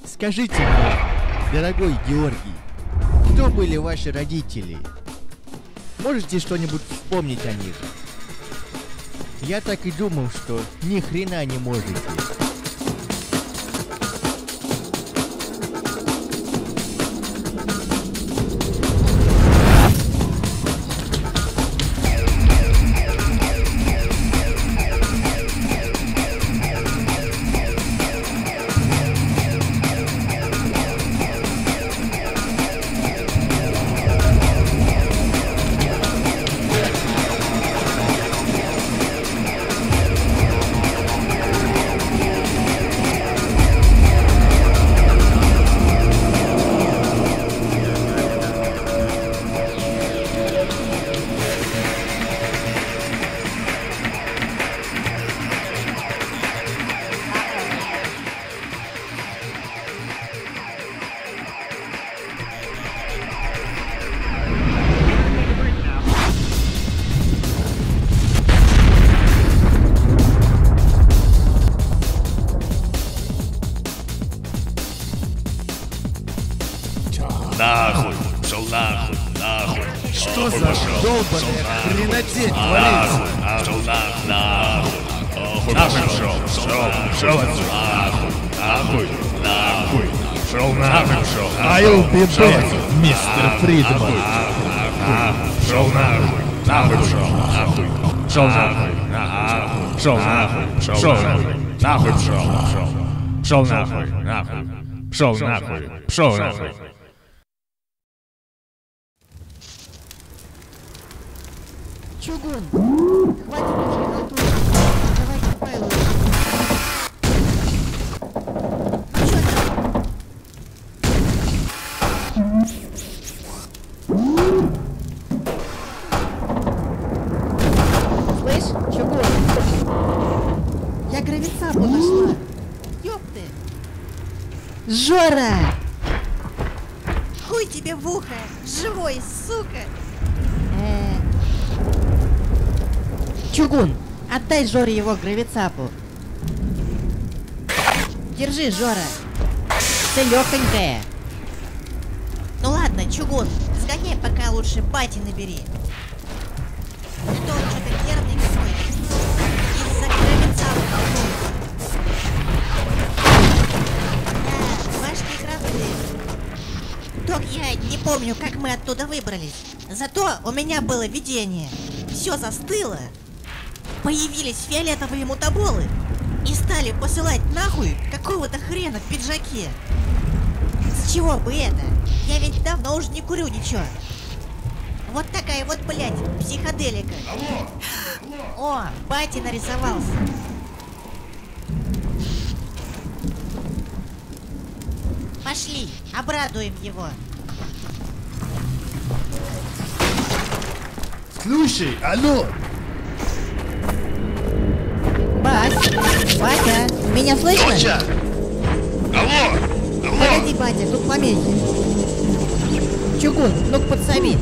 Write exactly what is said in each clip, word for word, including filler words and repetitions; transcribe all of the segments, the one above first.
Скажите мне, дорогой Георгий, кто были ваши родители? Можете что-нибудь вспомнить о них? Я так и думал, что ни хрена не можете. Нахуй, шел нахуй, нахуй. Что за долбаная хренотень творится? Шел нахуй, нахуй. Нахуй шел, шел, шел отсюда. Нахуй, нахуй, шел нахуй, шел. I'll be back, мистер Фридман. Шел нахуй, нахуй шел, нахуй. Шел нахуй, нахуй, шел нахуй, шел нахуй, нахуй шел, шел. Шел нахуй, нахуй, шел нахуй, шел нахуй. Чугун, хватит уже халтурить. Давайте файлы. Ну чё там? Слышь, Чугун? Я гравицапу нашла. Ёп ты. Жора! Хуй тебе в ухо, живой, сука! Э. Чугун, отдай Жоре его гравицапу. Держи, Жора. Ты легонькая. Ну ладно, Чугун, сгоняй пока лучше бати набери. Что он что-то нервный какой-то? Из-за гравицапы волнуется. Да, башни кранты. Только я не помню, как мы оттуда выбрались. Зато у меня было видение. Все застыло. Появились фиолетовые мутаболы и стали посылать нахуй какого-то хрена в пиджаке. С чего бы это? Я ведь давно уже не курю ничего. Вот такая вот, блядь, психоделика. О, батя нарисовался. Пошли, обрадуем его. Слушай, алло! Бать, Батя, меня слышно? Доча! Алло! Алло! Погоди, батя, тут помехи. Чугун, ну-ка подсоби.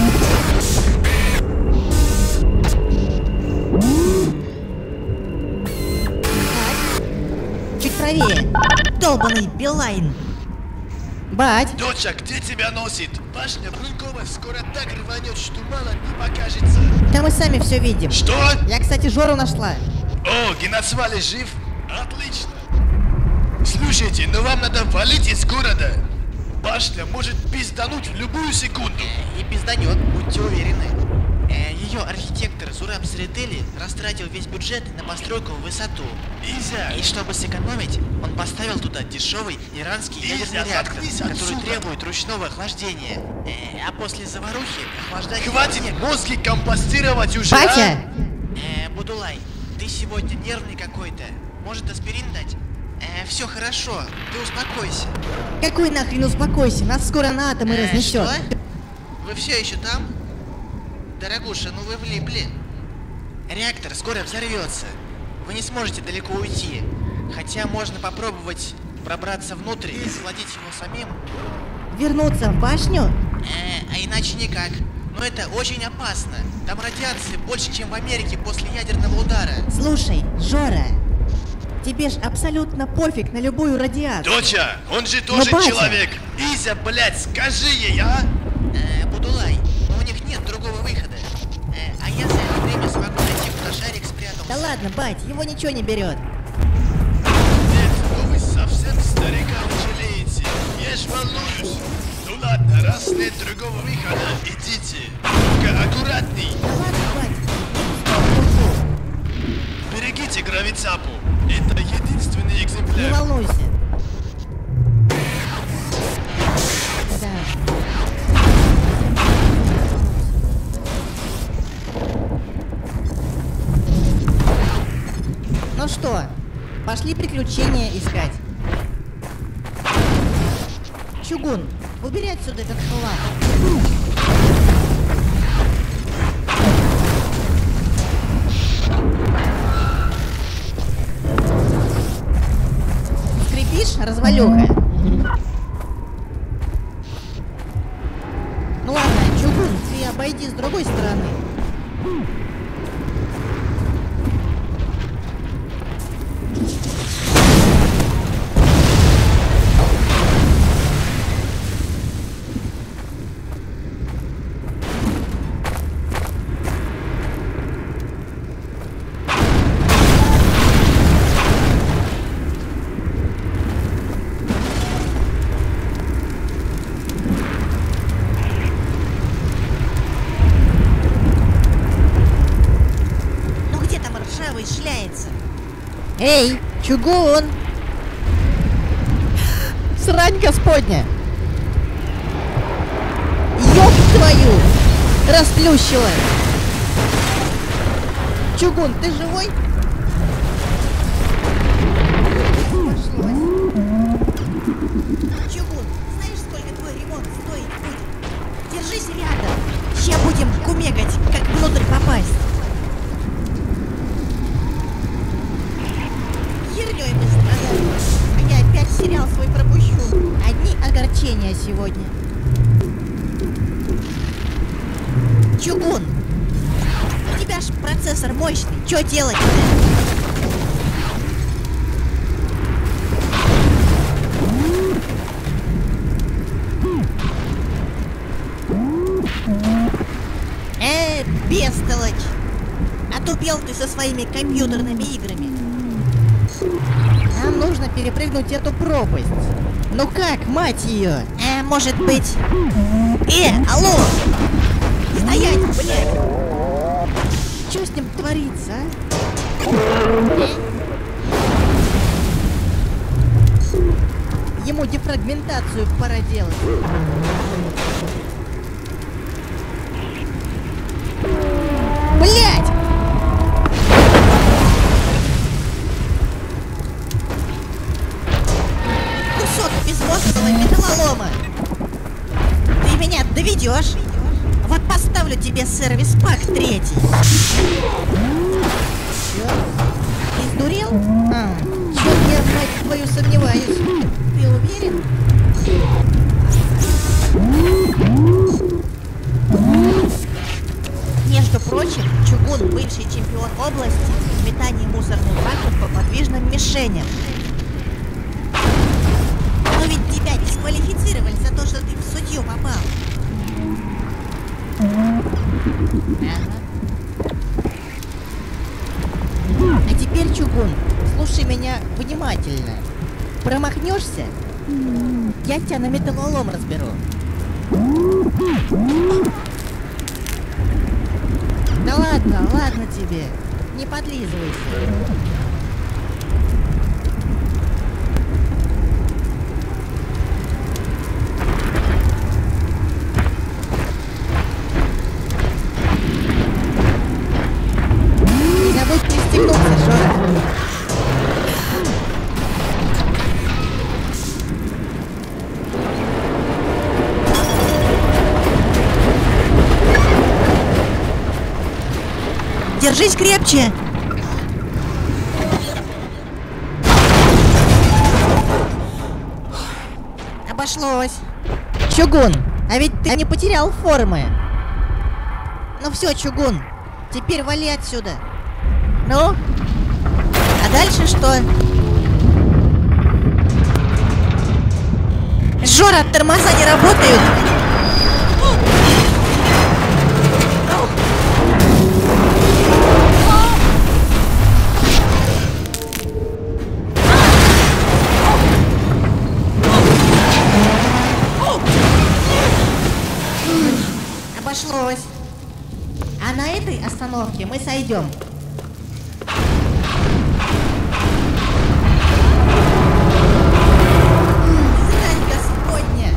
Так. Чуть правее. Долбаный Билайн. Бать. Доча, где тебя носит? Башня Брункова скоро так рванет, что мало не покажется. Да мы сами все видим. Что? Я, кстати, Жору нашла. О, Геноцвали жив? Отлично. Слушайте, но вам надо валить из города. Башня может пиздануть в любую секунду. И пизданет, будьте уверены. Э, ее архитектор Зураб Средели растратил весь бюджет на постройку в высоту. Изя! И чтобы сэкономить, он поставил туда дешевый иранский Изя, ядерный реактор, заткнись который отсюда. требует ручного охлаждения. Э, а после заварухи охлаждать... Хватит мозги компостировать уже, Батя! Э, Будулай, ты сегодня нервный какой-то. Может, аспирин дать? Э, все хорошо, ты успокойся. Какой нахрен успокойся, нас скоро на атомы Э, разнесет. что? Вы все еще там? Дорогуша, ну вы влипли. Реактор скоро взорвется. Вы не сможете далеко уйти. Хотя можно попробовать пробраться внутрь и охладить его самим. Вернуться в башню? Э, а иначе никак. Но это очень опасно. Там радиации больше, чем в Америке после ядерного удара. Слушай, Жора, тебе ж абсолютно пофиг на любую радиацию. Доча, он же тоже батя. человек. Изя, блядь, скажи ей, а? Э, Будулай, у них нет другого выхода. Э, а я за это время смогу найти, куда шарик спрятался. Да ладно, бать, его ничего не берет. Нет, ну вы совсем старика не жалеете. Я ж волнуюсь. Ну ладно, раз нет другого выхода, идите. Только аккуратней. Да ладно, бать, я не Берегите гравицапу. Это единственный Не экземпляр. волнуйся. Да. Ну что, пошли приключения искать. Чугун, убери отсюда этот хлам. Скрипишь, развалюха? Ну ладно, Чугун, ты обойди с другой стороны. Ну где там ржавый шляется? Эй, Чугун! Срань господня! Ёб твою! Расплющила! Чугун, ты живой? Пошло. Чугун, знаешь, сколько твой ремонт стоить будет? Держись рядом. Ща будем кумекать, как внутрь попасть. Хернёй мне страдаю. А я опять сериал свой пропущу. Одни огорчения сегодня. Чугун, у тебя ж процессор мощный. Чё делать-то? Э, бестолочь! Отупел ты со своими компьютерными играми. Нам нужно перепрыгнуть эту пропасть. Ну как, мать ее? Э, может быть... Э, алло! Стоять, блядь! Что с ним творится, а? Э? Ему дефрагментацию пора делать. Блядь! Кусок безмозглого металлолома! Ты меня доведешь? Вот поставлю тебе сервис-пак третий. Чё? Ты сдурел? А, чё я, мать твою, сомневаюсь. Ты уверен? Между прочим, Чугун — бывший чемпион области в метании мусорных баков по подвижным мишеням. Но ведь тебя дисквалифицировали за то, что ты в судью попал. Ага. А теперь, Чугун, слушай меня внимательно. Промахнешься, я тебя на металлолом разберу. Да ладно, ладно тебе, не подлизывайся. Не забудь пристегнуться, Жора. Держись крепче! Обошлось. Чугун, а ведь ты не потерял формы. Ну все, Чугун, теперь вали отсюда. Ну? А дальше что? Жора, тормоза не работают! Обошлось. А на этой остановке мы сойдем. Срань Господня!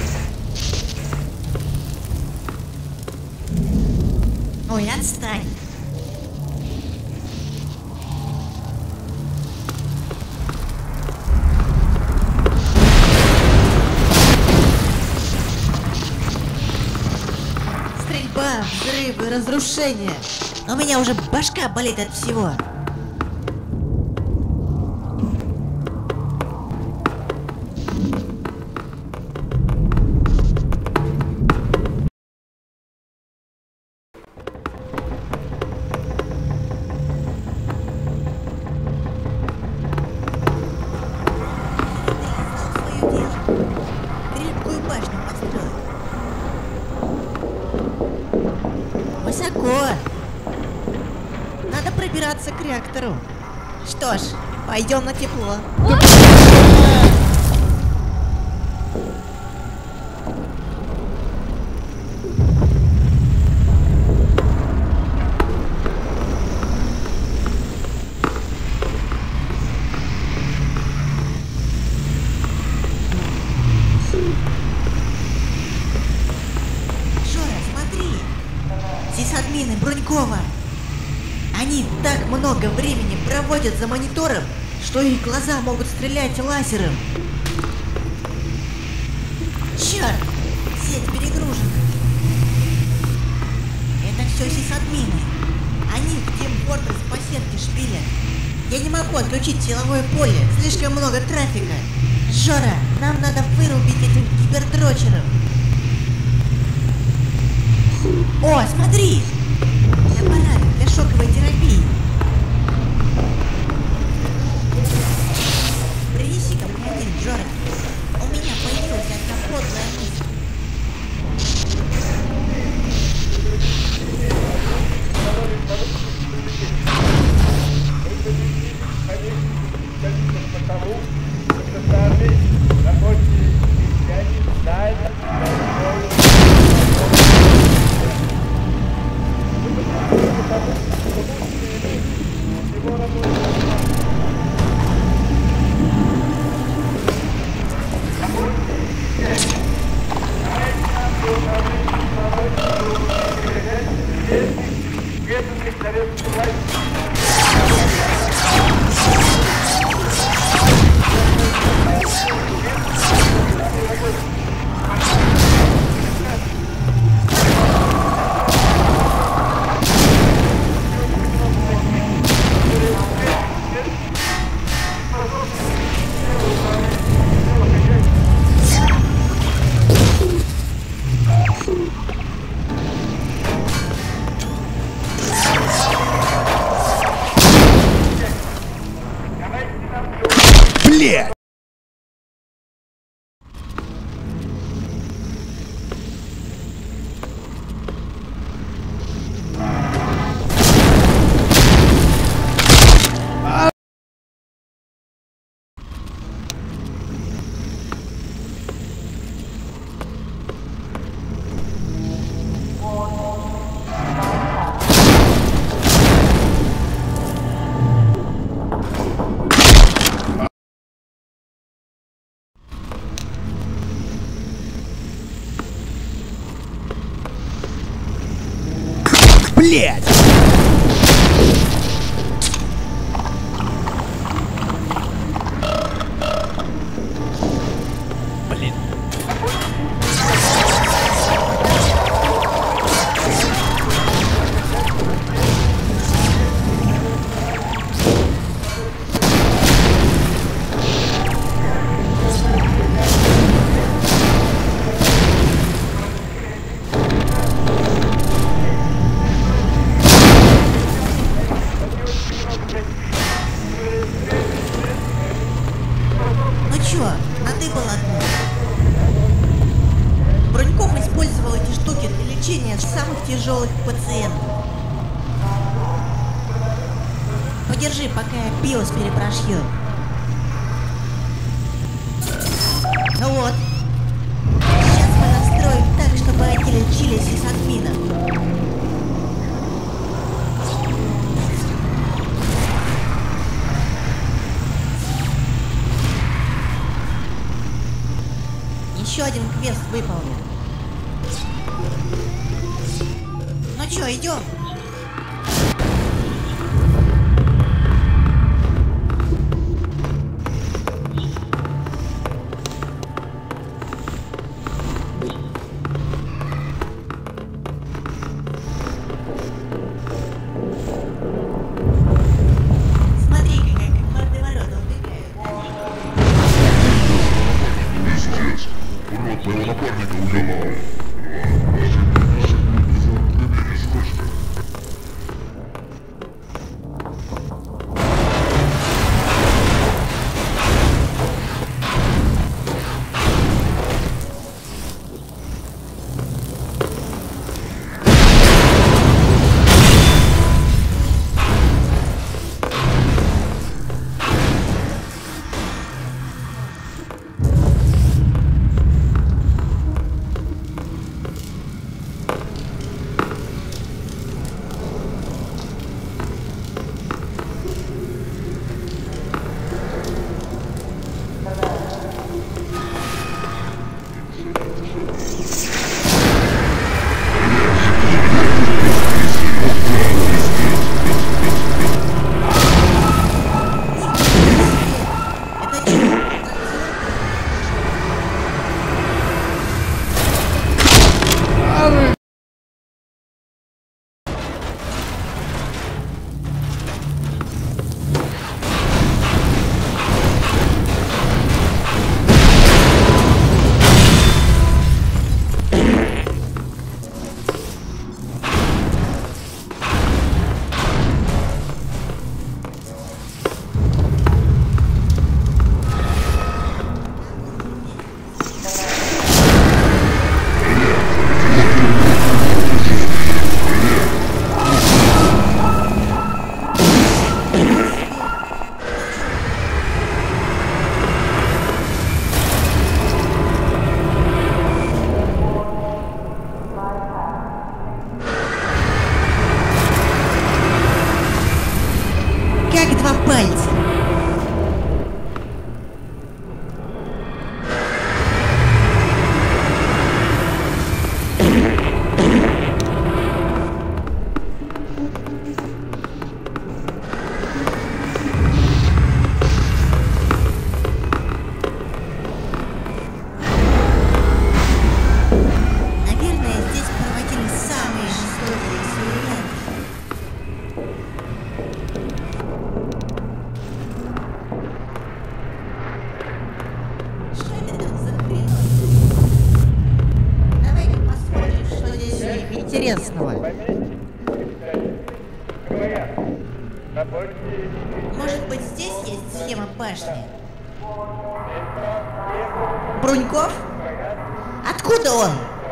Ой, отстань. Стрельба, взрывы, разрушения. У меня уже башка болит от всего. Свое дело. Крепкую башню построил. Высоко. Надо пробираться к реактору. Что ж, пойдем на тепло. Жора, смотри. Сисадмины Брунькова. Они так много времени проводят за монитором, что их глаза могут стрелять лазером. Черт! Сеть перегружена. Это все сисадмины. Они в Team Fortress по сетке шпилят. Я не могу отключить силовое поле, слишком много трафика. Жора, нам надо вырубить этих кибердрочеров. О, смотри! Аппарат для шоковой терапии. Принеси ко мне один, Жора. У меня появилась одна подлая мысль. Блядь! Блядь! Блин. Ну чё, надыбал одну? для самых тяжелых пациентов. Подержи, пока я биос перепрошью. Ну вот. Сейчас мы настроим так, чтобы они лечились из админа. Еще один квест выполнен. Ну чё, идем? Моего напарника уделал. Интересного. Может быть, здесь есть схема башни? Бруньков? Откуда он?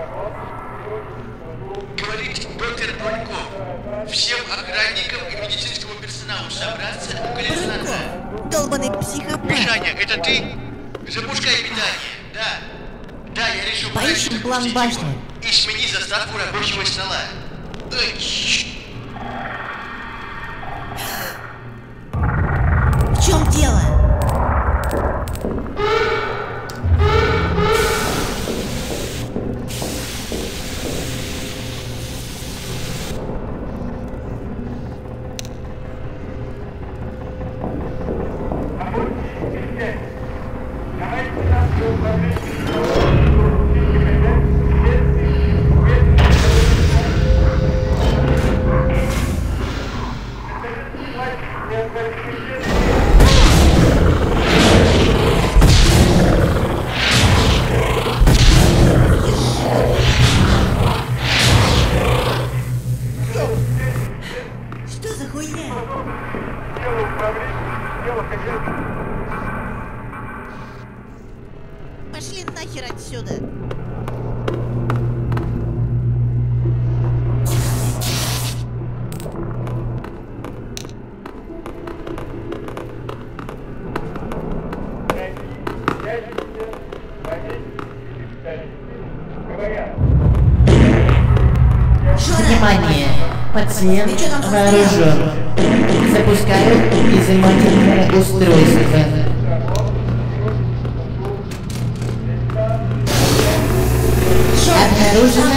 Говорит доктор Бруньков. Всем охранникам и медицинскому персоналу собраться у колесната. Бруньков, долбаный психопат. Мишаня, это ты? Запускай питание. Да. Да, я решил Поищем план башни. И смени заставку рабочего стола. Ой, в чем дело? Что за хуйня? Пошли нахер отсюда. Пациент Ты чё там застрял? вооружен. Запускаю изымательное устройство. Обнаружена